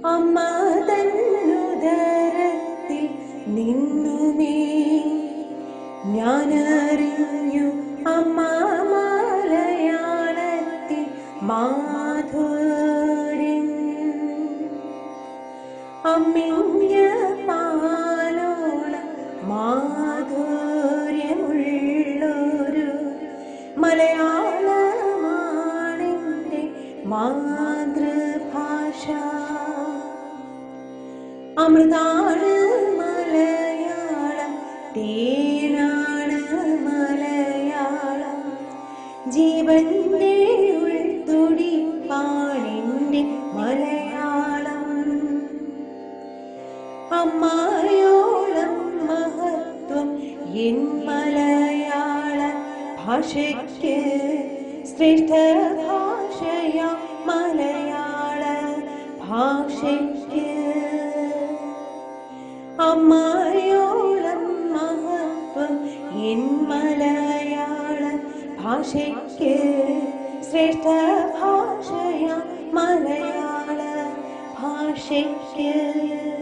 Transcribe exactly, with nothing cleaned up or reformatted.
അമ്മ തന്നുദരത്തിൽ നിന്നുമേ ഞാനറിഞ്ഞു അമ്മ മലയാളത്തിൽ മാധുര്യം. അമ്മിഞ്ഞ പാലോളം മാധുര്യമുള്ളൊരു മലയാളമാണെൻ്റെ മാതൃഭാഷ. അമൃതാണ് മലയാളം, തേനാണ് മലയാളം, ജീവന്റെ ഉൾത്തുടിപ്പാണെൻ്റെ മലയാളം. അമ്മയോളം മഹത്വം എൻ മലയാള ഭാഷയ്ക്ക്, ശ്രേഷ്ഠ ഭാഷയ മലയാള ഭാഷയ്ക്ക്. അമ്മയോളം മഹത്വം എൻ മലയാള ഭാഷയ്ക്ക്, ശ്രേഷ്ഠ ഭാഷയ മലയാള ഭാഷയ്ക്ക്.